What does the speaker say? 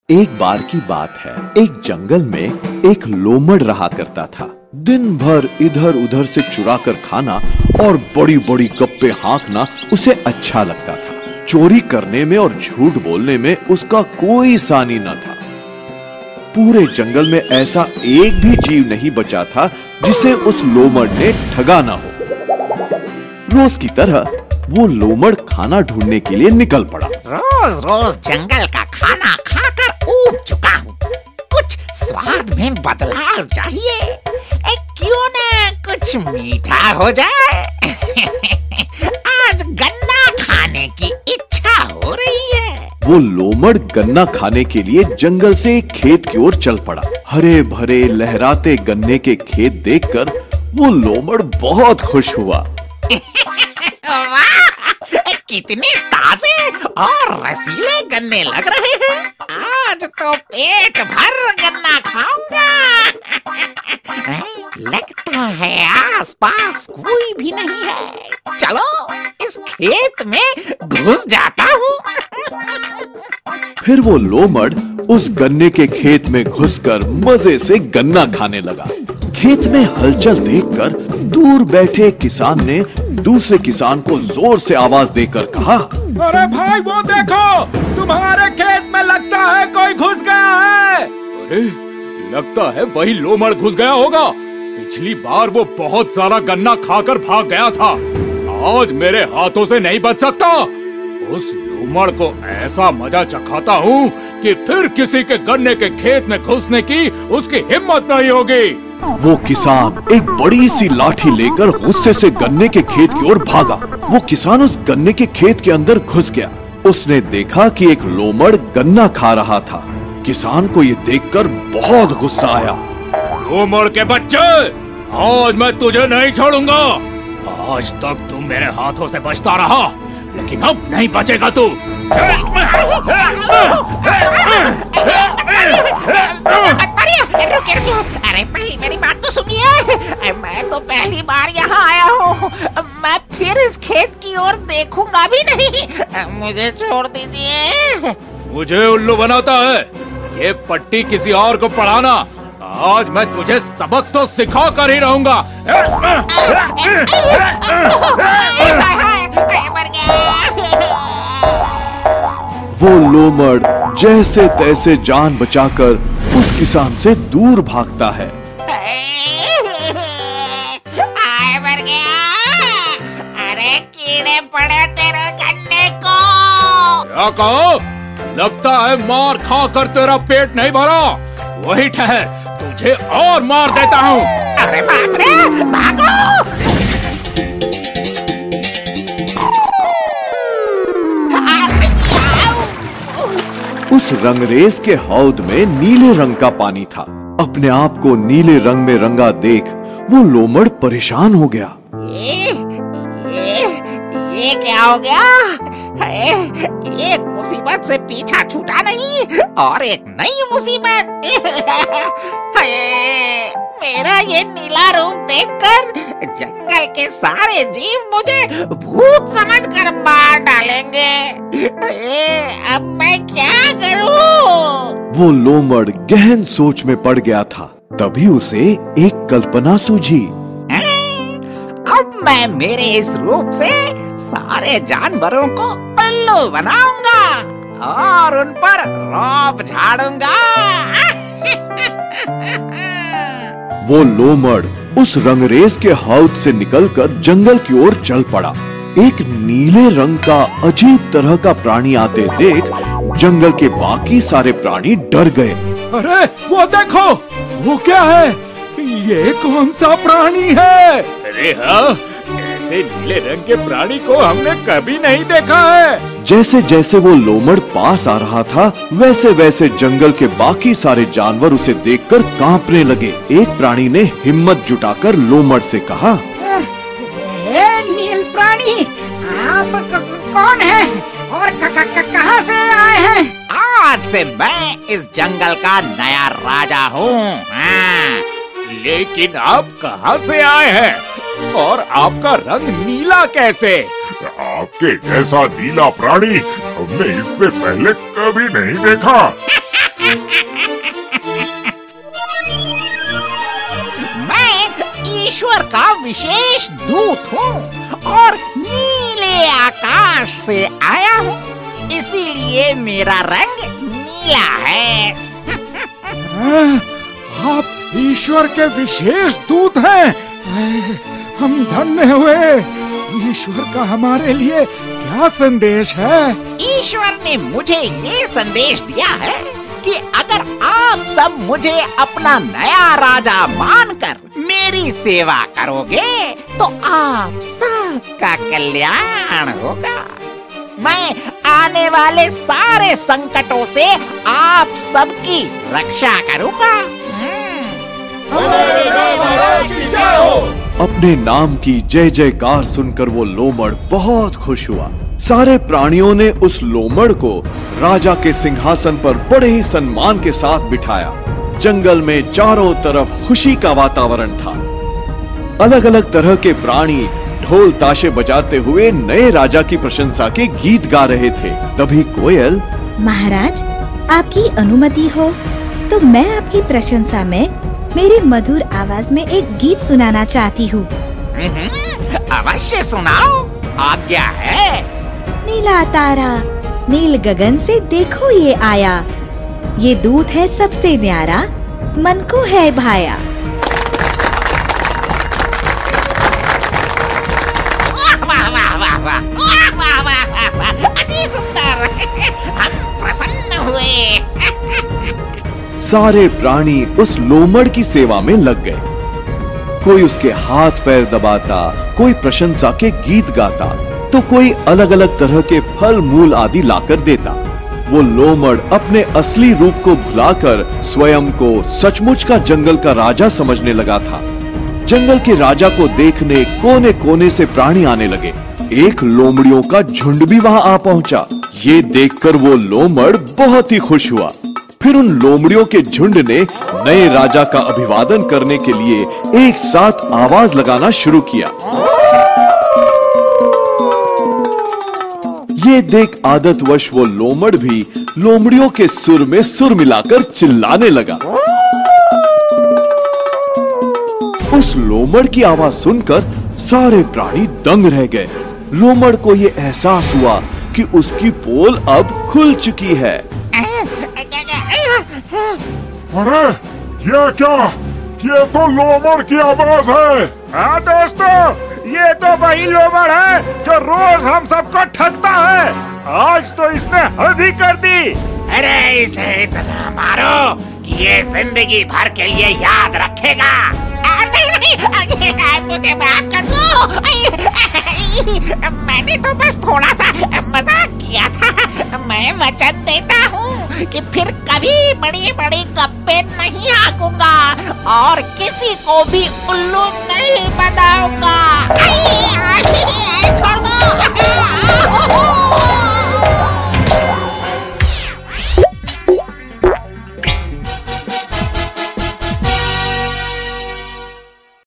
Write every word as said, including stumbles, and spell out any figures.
एक बार की बात है, एक जंगल में एक लोमड़ रहा करता था। दिन भर इधर उधर से चुरा कर खाना और बड़ी बड़ी गप्पे हाँकना उसे अच्छा लगता था। चोरी करने में और झूठ बोलने में उसका कोई सानी न था। पूरे जंगल में ऐसा एक भी जीव नहीं बचा था जिसे उस लोमड़ ने ठगा ना हो। रोज की तरह वो लोमड़ खाना ढूंढने के लिए निकल पड़ा। रोज रोज जंगल का खाना खाकर ऊब चुका हूँ, कुछ स्वाद में बदलाव चाहिए। ए, क्यों ना कुछ मीठा हो जाए। आज गन्ना खाने की इच्छा हो रही है। वो लोमड़ गन्ना खाने के लिए जंगल से एक खेत की ओर चल पड़ा। हरे भरे लहराते गन्ने के खेत देखकर वो लोमड़ बहुत खुश हुआ। कितने ताजे और रसीले गन्ने लग रहे हैं। आज तो पेट भर गन्ना खाऊंगा। लगता है आसपास कोई भी नहीं है। चलो इस खेत में घुस जाता हूँ। फिर वो लोमड़ उस गन्ने के खेत में घुसकर मजे से गन्ना खाने लगा। खेत में हलचल देखकर दूर बैठे किसान ने दूसरे किसान को जोर से आवाज देकर कहा, अरे भाई वो देखो, तुम्हारे खेत में लगता है कोई घुस गया है। अरे लगता है वही लोमड़ घुस गया होगा। पिछली बार वो बहुत सारा गन्ना खाकर भाग गया था। आज मेरे हाथों से नहीं बच सकता। उस लोमड़ को ऐसा मजा चखाता हूँ कि फिर किसी के गन्ने के खेत में घुसने की उसकी हिम्मत नहीं होगी। वो किसान एक बड़ी सी लाठी लेकर गुस्से से गन्ने के खेत की ओर भागा। वो किसान उस गन्ने के खेत के अंदर घुस गया। उसने देखा कि एक लोमड़ गन्ना खा रहा था। किसान को ये देखकर बहुत गुस्सा आया। लोमड़ के बच्चे, आज मैं तुझे नहीं छोड़ूंगा। आज तक तू मेरे हाथों से बचता रहा, लेकिन अब नहीं बचेगा तू। अरे पहली मेरी बात तो सुनिए। मैं तो पहली बार यहाँ आया हूँ। मैं फिर इस खेत की ओर देखूंगा भी नहीं। मुझे छोड़ दीजिए। मुझे उल्लू बनाता है। ये पट्टी किसी और को पढ़ाना। आज मैं तुझे सबक तो सिखा कर ही रहूंगा। वो लोमड़ जैसे तैसे जान बचाकर उस किसान से दूर भागता है। आए मर गया। अरे कीड़े पड़े तेरे गन्ने को। क्या कहो? लगता है मार खा कर तेरा पेट नहीं भरा। वही ठहर, तुझे और मार देता हूँ। अरे बाप रे, भागो। उस रंगरेज के हौद में नीले रंग का पानी था। अपने आप को नीले रंग में रंगा देख वो लोमड़ परेशान हो गया। ये, ये, ये क्या हो गया? एक मुसीबत से पीछा छूटा नहीं और एक नई मुसीबत। मेरा ये नीला रूप देखकर जंगल के सारे जीव मुझे भूत समझकर मार डालेंगे। अब मैं क्या करूं? वो लोमड़ गहन सोच में पड़ गया था। तभी उसे एक कल्पना सूझी। अब मैं मेरे इस रूप से सारे जानवरों को उल्लू बनाऊंगा और उन पर रौब झाड़ूंगा। वो लोमड़ उस रंगरेज के हौद से निकलकर जंगल की ओर चल पड़ा। एक नीले रंग का अजीब तरह का प्राणी आते देख जंगल के बाकी सारे प्राणी डर गए। अरे वो देखो, वो क्या है? ये कौन सा प्राणी है? अरे हाँ, ऐसे नीले रंग के प्राणी को हमने कभी नहीं देखा है। जैसे जैसे वो लोमड़ पास आ रहा था, वैसे वैसे जंगल के बाकी सारे जानवर उसे देखकर कांपने लगे। एक प्राणी ने हिम्मत जुटाकर लोमड़ से कहा, ए नील प्राणी, आप कौन हैं और कहाँ से आए हैं? आज से मैं इस जंगल का नया राजा हूँ। हाँ। लेकिन आप कहाँ से आए हैं और आपका रंग नीला कैसे? आपके जैसा नीला प्राणी हमने इससे पहले कभी नहीं देखा। मैं ईश्वर का विशेष दूत हूँ और नीले आकाश से आया हूँ, इसीलिए मेरा रंग नीला है। आप ईश्वर के विशेष दूत हैं। हम धन्य हुए। ईश्वर का हमारे लिए क्या संदेश है? ईश्वर ने मुझे ये संदेश दिया है कि अगर आप सब मुझे अपना नया राजा मानकर मेरी सेवा करोगे तो आप सबका कल्याण होगा। मैं आने वाले सारे संकटों से आप सबकी रक्षा करूंगा। अपने नाम की जय जयकार सुनकर वो लोमड़ बहुत खुश हुआ। सारे प्राणियों ने उस लोमड़ को राजा के सिंहासन पर बड़े ही सम्मान के साथ बिठाया। जंगल में चारों तरफ खुशी का वातावरण था। अलग अलग तरह के प्राणी ढोल ताशे बजाते हुए नए राजा की प्रशंसा के गीत गा रहे थे। तभी कोयल, महाराज, आपकी अनुमति हो तो मैं आपकी प्रशंसा में मेरी मधुर आवाज में एक गीत सुनाना चाहती हूँ। अवश्य सुनाओ, आज्ञा है। नीला तारा नील गगन से देखो ये आया, ये दूत है सबसे न्यारा, मन को है भाया। वाह वाह वाह वाह वाह वाह वाह वाह वाह, अति सुंदर। हम प्रसन्न हुए। सारे प्राणी उस लोमड़ की सेवा में लग गए। कोई उसके हाथ पैर दबाता, कोई प्रशंसा के गीत गाता, तो कोई अलग अलग तरह के फल मूल आदि लाकर देता। वो लोमड़ अपने असली रूप को भुलाकर स्वयं को सचमुच का जंगल का राजा समझने लगा था। जंगल के राजा को देखने कोने कोने से प्राणी आने लगे। एक लोमड़ियों का झुंड भी वहां आ पहुंचा। ये देखकर वो लोमड़ बहुत ही खुश हुआ। फिर उन लोमड़ियों के झुंड ने नए राजा का अभिवादन करने के लिए एक साथ आवाज लगाना शुरू किया। ये देख आदतवश वो लोमड़ भी लोमड़ियों के सुर में सुर मिलाकर चिल्लाने लगा। उस लोमड़ की आवाज सुनकर सारे प्राणी दंग रह गए। लोमड़ को ये एहसास हुआ कि उसकी पोल अब खुल चुकी है। अरे ये क्या? ये तो लोमड़ की आवाज है। हाँ दोस्तों, ये तो वही लोमड़ है जो रोज हम सबको ठगता है। आज तो इसने हद ही कर दी। अरे इसे इतना मारो कि ये जिंदगी भर के लिए याद रखेगा। नहीं नहीं, मुझे माफ कर दो। मैंने तो बस थोड़ा सा मजाक किया था। मैं वचन देता हूँ कि फिर कभी बड़ी बड़ी गप्पे नहीं हाँकूंगा और किसी को भी उल्लू नहीं बनाऊंगा।